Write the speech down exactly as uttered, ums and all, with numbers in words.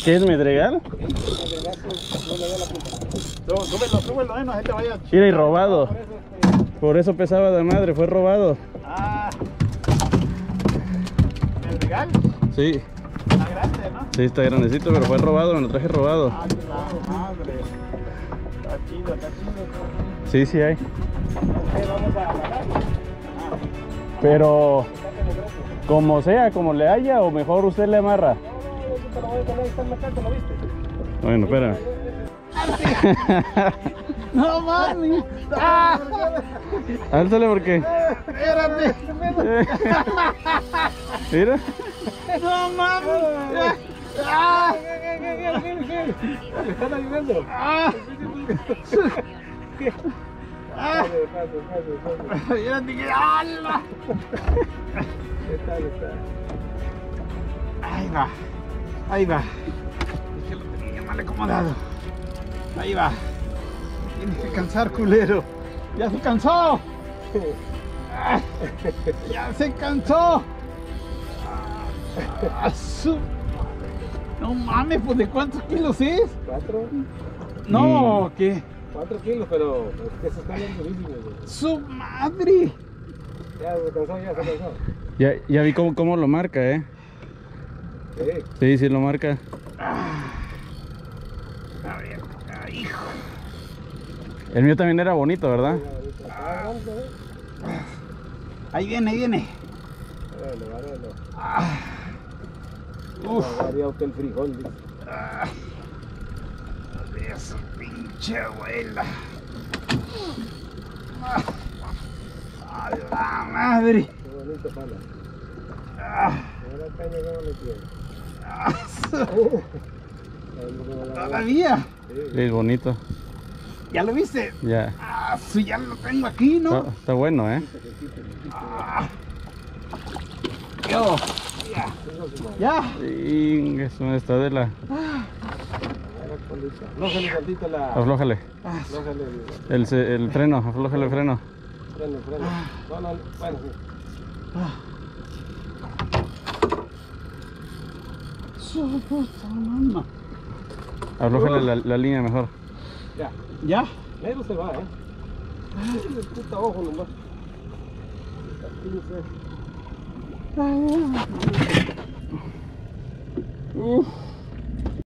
¿Qué es Medregal? Súbelo, súbelo, eh, no se te vaya. Mira, y robado. Por eso pesaba de madre, fue robado. Ah. ¿Medregal? Sí. Está grande, ¿no? Sí, está grandecito, pero fue robado, me lo traje robado. Ah, la madre. Está chido, está chido. Sí, sí hay. Ok, vamos a agarrar. Pero como sea, como le haya, o mejor usted le amarra. Te lo voy a poner, está en la casa, ¿lo viste? Bueno, espera. No mames. Ah, Álzale porque. espérate. Mira. No mames. Ah. ¿Me están ayudando? Ah. Ah. Fíjate que ¡ala! Ahí va. Ahí va. Es que lo tenía mal acomodado. Ahí va. Tienes que cansar, culero. Ya se cansó. Ah, ya se cansó. Ah, su... No mames, pues ¿de cuántos kilos es? Cuatro. No, ¿qué? Cuatro kilos, pero es que se están bien durísimos. Su madre. Ya se cansó, ya se cansó. Ya, ya vi cómo, cómo lo marca, eh. Sí. Sí, sí lo marca. Ah. A ver, ay, hijo. El mío también era bonito, ¿verdad? Ahí viene, ahí viene. Bueno, bueno. Ah. Uf. Haría usted el frijol, dice. Ah. De su pinche abuela. Ah. A la madre. Qué bonito pala. Ah. Mira la caña como le tiene. Ah, su- Como la- Todavía. Sí, es bonito. ¿Ya lo viste? Ya. Ah, sí, ya lo tengo aquí, ¿no? Está, está bueno, eh. Ah. Yo. Ya. Ya. Sí, eso está de la. Aflójale tantito la... Aflójale. Ah, Aflójale el... El, ce- el freno, aflójale el freno. Freno, freno. No, no, bueno, sí. ah. Su puta mamá. Aflójale la, la línea mejor. Ya. ¿Ya? Negro se va, ¿eh? El puta ojo nomás. Uf.